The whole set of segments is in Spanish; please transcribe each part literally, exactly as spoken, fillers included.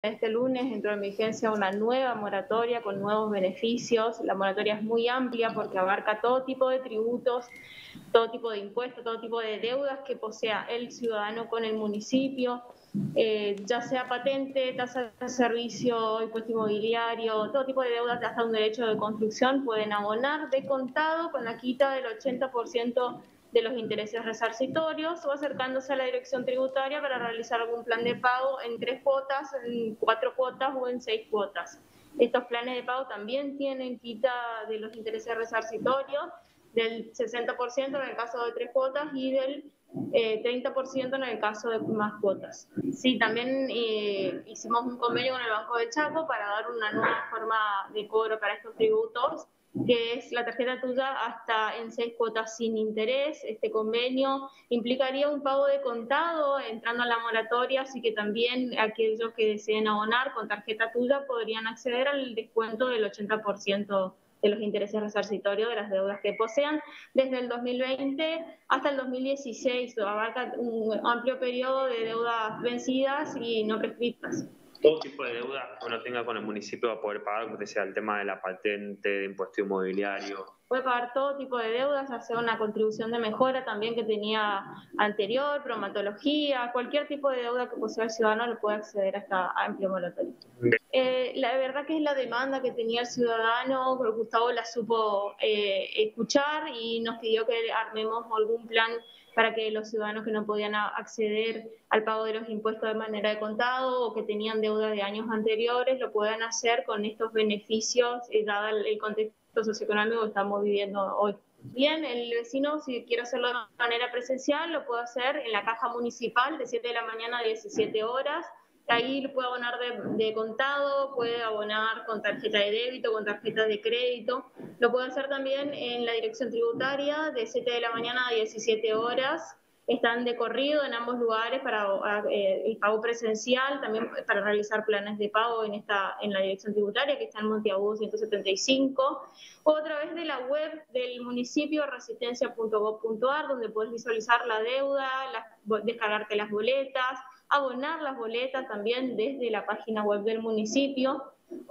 Este lunes entró en vigencia una nueva moratoria con nuevos beneficios. La moratoria es muy amplia porque abarca todo tipo de tributos, todo tipo de impuestos, todo tipo de deudas que posea el ciudadano con el municipio, eh, ya sea patente, tasa de servicio, impuesto inmobiliario, todo tipo de deudas, hasta un derecho de construcción, pueden abonar de contado con la quita del ochenta por ciento de los intereses resarcitorios o acercándose a la dirección tributaria para realizar algún plan de pago en tres cuotas, en cuatro cuotas o en seis cuotas. Estos planes de pago también tienen quita de los intereses resarcitorios del sesenta por ciento en el caso de tres cuotas y del eh, treinta por ciento en el caso de más cuotas. Sí, también eh, hicimos un convenio con el Banco de Chaco para dar una nueva forma de cobro para estos tributos, que es la tarjeta tuya hasta en seis cuotas sin interés. Este convenio implicaría un pago de contado entrando a la moratoria, así que también aquellos que deseen abonar con tarjeta tuya podrían acceder al descuento del ochenta por ciento de los intereses resarcitorios de las deudas que posean desde el dos mil veinte hasta el dos mil dieciséis. Abarca un amplio periodo de deudas vencidas y no prescritas. Todo tipo de deuda que uno tenga con el municipio va a poder pagar, como sea el tema de la patente, de impuesto inmobiliario. Puede pagar todo tipo de deudas, hacer una contribución de mejora también que tenía anterior, bromatología, cualquier tipo de deuda que posea el ciudadano lo puede acceder a esta amplia moratoria. Eh, la verdad que es la demanda que tenía el ciudadano, Gustavo la supo eh, escuchar y nos pidió que armemos algún plan para que los ciudadanos que no podían acceder al pago de los impuestos de manera de contado o que tenían deuda de años anteriores lo puedan hacer con estos beneficios, eh, dado el, el contexto socioeconómico que estamos viviendo hoy. Bien, el vecino, si quiere hacerlo de manera presencial, lo puede hacer en la caja municipal de siete de la mañana a diecisiete horas. Ahí puede abonar de, de contado, puede abonar con tarjeta de débito, con tarjeta de crédito. Lo puede hacer también en la dirección tributaria de siete de la mañana a diecisiete horas. Están de corrido en ambos lugares para eh, el pago presencial, también para realizar planes de pago en, esta, en la dirección tributaria que está en Monteagudo ciento setenta y cinco, o a través de la web del municipio resistencia punto gob punto ar, donde puedes visualizar la deuda, las, descargarte las boletas, abonar las boletas también desde la página web del municipio,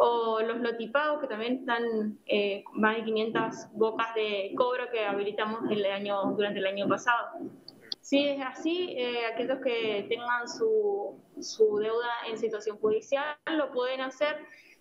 o los lotipagos que también están eh, más de quinientas bocas de cobro que habilitamos el año, durante el año pasado. Si es así, eh, aquellos que tengan su, su deuda en situación judicial lo pueden hacer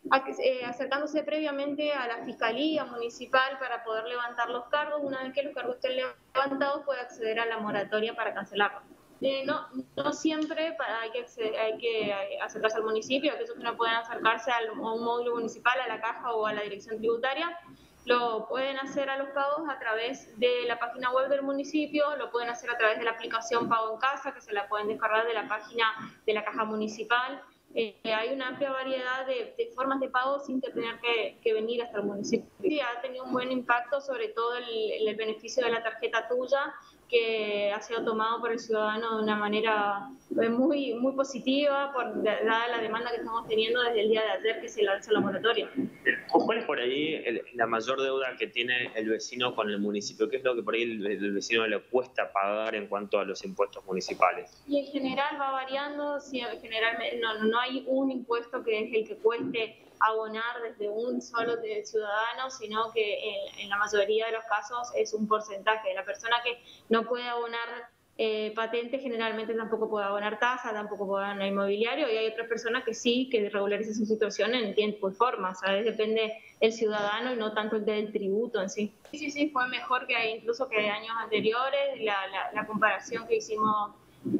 eh, acercándose previamente a la Fiscalía Municipal para poder levantar los cargos. Una vez que los cargos estén levantados, puede acceder a la moratoria para cancelarlos. Eh, no, no siempre para, hay, que acceder, hay que acercarse al municipio, aquellos que no pueden acercarse al, a un módulo municipal, a la caja o a la dirección tributaria, lo pueden hacer a los pagos a través de la página web del municipio, lo pueden hacer a través de la aplicación Pago en Casa, que se la pueden descargar de la página de la caja municipal. Eh, hay una amplia variedad de, de formas de pago sin tener que, que venir hasta el municipio. Sí, ha tenido un buen impacto, sobre todo el, el beneficio de la tarjeta tuya, que ha sido tomado por el ciudadano de una manera muy, muy positiva, por, dada la demanda que estamos teniendo desde el día de ayer que se lanzó la moratoria. ¿Cuál es por ahí el, la mayor deuda que tiene el vecino con el municipio? ¿Qué es lo que por ahí el, el vecino le cuesta pagar en cuanto a los impuestos municipales? Y en general va variando, sí, en general no, no hay un impuesto que es el que cueste abonar desde un solo de ciudadano, sino que en, en la mayoría de los casos es un porcentaje. La persona que no puede abonar eh, patente generalmente tampoco puede abonar tasa, tampoco puede abonar inmobiliario, y hay otras personas que sí, que regularizan su situación en tiempo y forma, ¿sabes? Depende del ciudadano y no tanto el del tributo en sí. Sí, sí, sí, fue mejor que incluso que años anteriores, la, la, la comparación que hicimos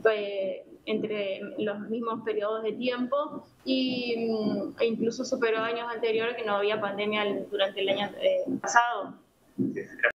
eh, entre los mismos periodos de tiempo y, e incluso superó años anteriores que no había pandemia durante el año eh, pasado.